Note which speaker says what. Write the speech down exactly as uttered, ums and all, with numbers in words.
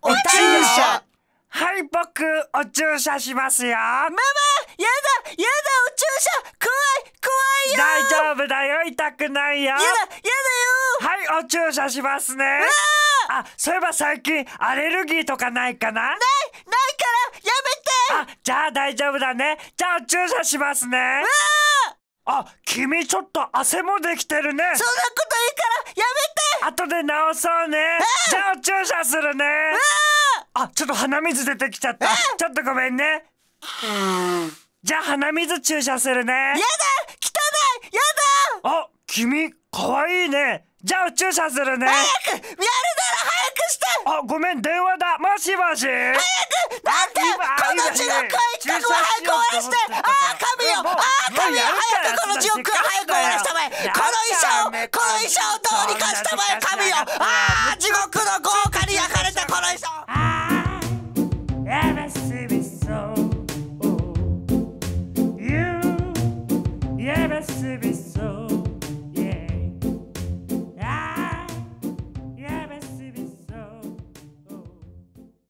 Speaker 1: お注射。はい、僕お注射しますよ。ママ、やだやだ、お注射怖い怖いよ。大丈夫だよ、痛くないよ。やだやだよ。はい、お注射しますね。あ、そういえば最近アレルギーとかないかな。ないないからやめて。あ、じゃあ大丈夫だね。じゃあお注射しますね。あ、君ちょっと汗もできてるね。そんなこといいからやめて。後で直そうね。じゃあお注射するね。あ、ちょっと鼻水出てきちゃった。ちょっとごめんね。じゃあ鼻水注射するね。やだ、汚い、やだ。あ、君かわいいね。じゃあお注射するね。早くやるなら早くして。あ、ごめん、電話だ。もしもし。早く、なんでこの地獄を一刻も早く終わらして。ああ、神よ、ああ、神よ、早くこの地獄を早く終わらしたまえ。この医者を、この医者をどうにかしたまえ、神よ。ああ、地獄の豪華に焼かれたこの医者を。Ever be so, you, ever be so.